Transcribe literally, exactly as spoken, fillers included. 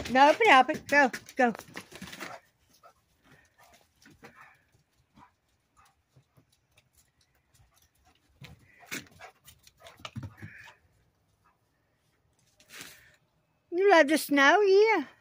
No, open it, open it. Go, go. You love the snow, yeah.